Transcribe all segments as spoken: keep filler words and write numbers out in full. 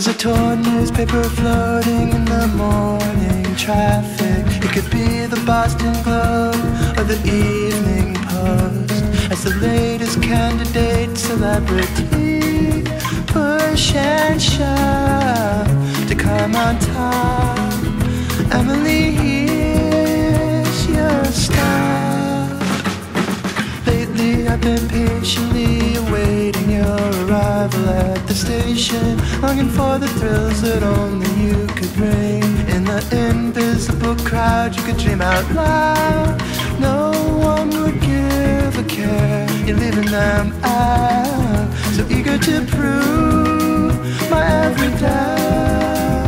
There's a torn newspaper floating in the morning traffic. It could be the Boston Globe or the Evening Post as the latest candidate celebrity push and shove to come on top. Emily, here's your stop. Lately I've been patiently awaiting your arrival at the station, longing for the thrills that only you could bring. In the invisible crowd you could dream out loud. No one would give a care. You're leaving them out, so eager to prove my every doubt.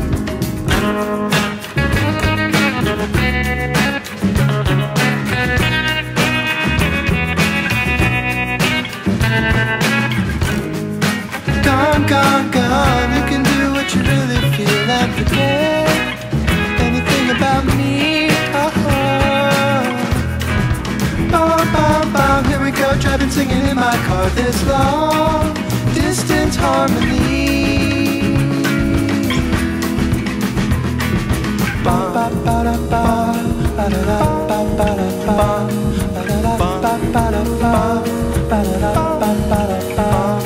Gone, gone, gone. You can do what you really feel and forget anything about me. Oh, bum, bum, bum. Here we go, driving, singing in my car. This long distance harmony. Ba ba ba da ba, ba da da ba ba da ba, ba da da ba ba da ba, ba da da ba ba da ba.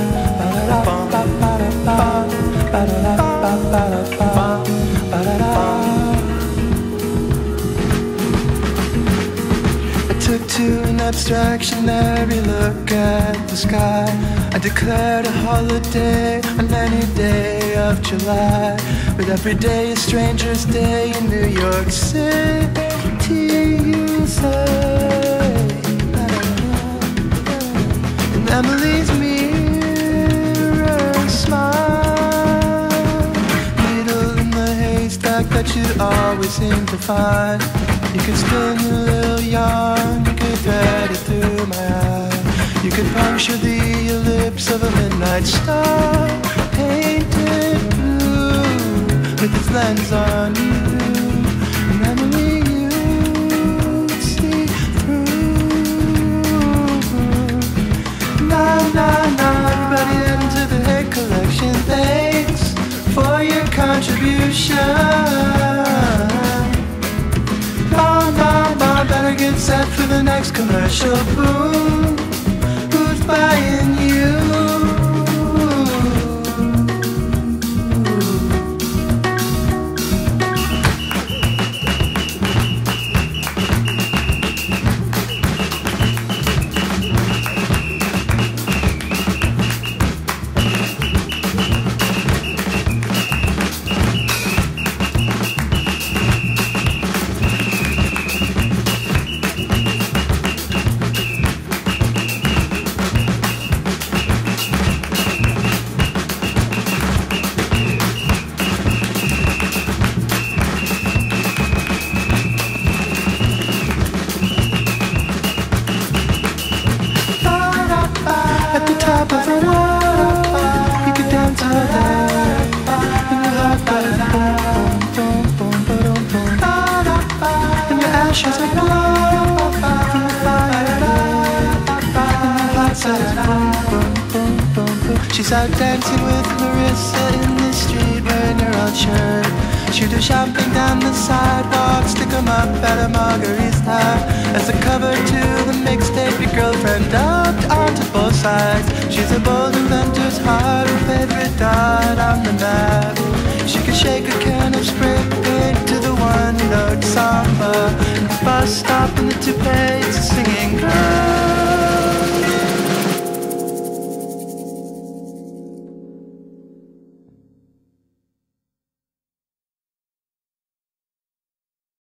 I took to an abstractionary look at the sky. I declared a holiday on any day of July, but every day a stranger's day in New York City, you say. And Emily's mirror smile, needle in the haystack that you always seem to find. You could spin a little yarn, you could thread it through my eye. You could puncture the ellipse of a midnight star, painted blue with its lens on you. And Emily, you'd see through. Na na na, everybody into the hit collection. Thanks for your contribution. Bon, bon, bon, better get set for the next commercial. Boom, who's buying you? At the top of the water, you could dance all day, and your heart goes boom, boom, boom, boom, boom, and your ashes are blown from the fire, and your heart says boom, boom, boom, boom, boom. She's out dancing with Marissa in the street, wearing her old shirt. Shooter shopping down the sidewalk, stick 'em up at a Margarita. As a cover to the mixtape, your girlfriend dubbed onto both sides. She's a bold inventor's heart, her favorite dot on the map. She could shake a can of spray paint to the one-note samba. The bus stop in the toupee